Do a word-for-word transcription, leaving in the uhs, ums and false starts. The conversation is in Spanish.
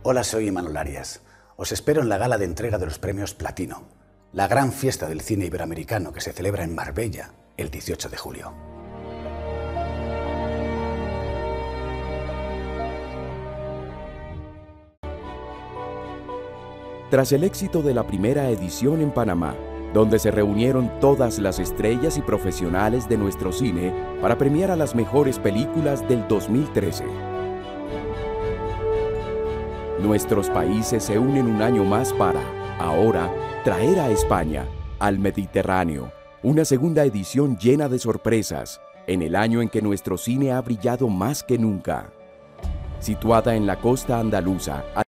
Hola, soy Imanol Arias. Os espero en la gala de entrega de los premios Platino, la gran fiesta del cine iberoamericano que se celebra en Marbella el dieciocho de julio. Tras el éxito de la primera edición en Panamá, donde se reunieron todas las estrellas y profesionales de nuestro cine para premiar a las mejores películas del dos mil trece. Nuestros países se unen un año más para, ahora, traer a España, al Mediterráneo, una segunda edición llena de sorpresas, en el año en que nuestro cine ha brillado más que nunca. Situada en la costa andaluza,